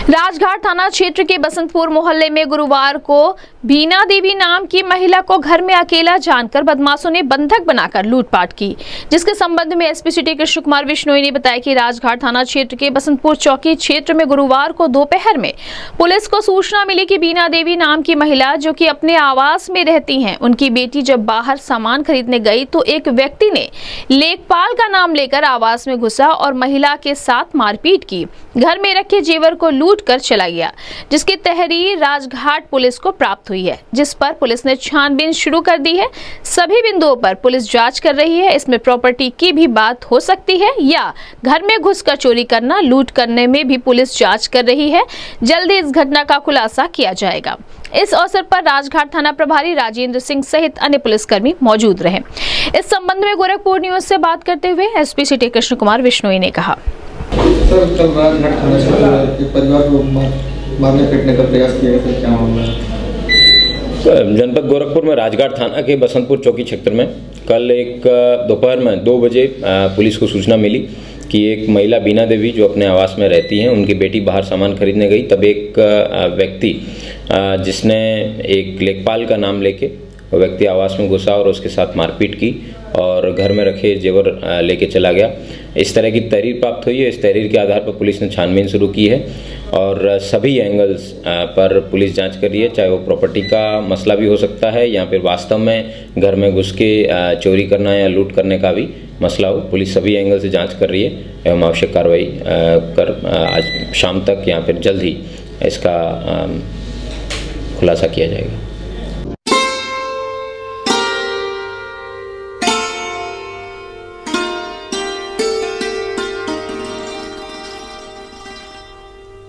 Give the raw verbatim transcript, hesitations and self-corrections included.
राजघाट थाना क्षेत्र के बसंतपुर मोहल्ले में गुरुवार को बीना देवी नाम की महिला को घर में अकेला जानकर बदमाशों ने बंधक बनाकर लूटपाट की, जिसके संबंध में एसपी सिटी कृष्ण कुमार बिश्नोई ने बताया कि राजघाट थाना क्षेत्र के बसंतपुर चौकी क्षेत्र में गुरुवार को दोपहर में पुलिस को सूचना मिली कि बीना देवी नाम की महिला जो कि अपने आवास में रहती हैं, उनकी बेटी जब बाहर सामान खरीदने गई तो एक व्यक्ति ने लेखपाल का नाम लेकर आवास में घुसा और महिला के साथ मारपीट की, घर में रखे जेवर को लूट कर चला गया, जिसकी तहरीर राजघाट पुलिस को प्राप्त हुई है, जिस पर पुलिस ने छानबीन शुरू कर दी है। सभी बिंदुओं पर पुलिस जांच कर रही है। इसमें प्रॉपर्टी की भी बात हो सकती है या घर में घुसकर चोरी करना, लूट करने में भी पुलिस जांच कर रही है। जल्दी इस घटना का खुलासा किया जाएगा। इस अवसर पर राजघाट थाना प्रभारी राजेंद्र सिंह सहित अन्य पुलिसकर्मी मौजूद रहे। इस संबंध में गोरखपुर न्यूज से बात करते हुए एसपी सिटी कृष्ण कुमार बिश्नोई ने कहा, सर कल राजघाट थाना क्षेत्र के परिवार को मारने पीटने का प्रयास किया गया, क्या मामला है? जनपद गोरखपुर में राजघाट थाना के बसंतपुर चौकी क्षेत्र में कल एक दोपहर में दो बजे पुलिस को सूचना मिली कि एक महिला बीना देवी जो अपने आवास में रहती हैं, उनकी बेटी बाहर सामान खरीदने गई। तब एक व्यक्ति जिसने एक लेखपाल का नाम लेके वो व्यक्ति आवास में घुसा और उसके साथ मारपीट की और घर में रखे जेवर लेके चला गया। इस तरह की तहरीर प्राप्त हुई है। इस तहरीर के आधार पर पुलिस ने छानबीन शुरू की है और सभी एंगल्स पर पुलिस जांच कर रही है, चाहे वो प्रॉपर्टी का मसला भी हो सकता है या फिर वास्तव में घर में घुस के चोरी करना या लूट करने का भी मसला हो। पुलिस सभी एंगल से जांच कर रही है एवं आवश्यक कार्रवाई कर आज शाम तक या फिर जल्द ही इसका खुलासा किया जाएगा।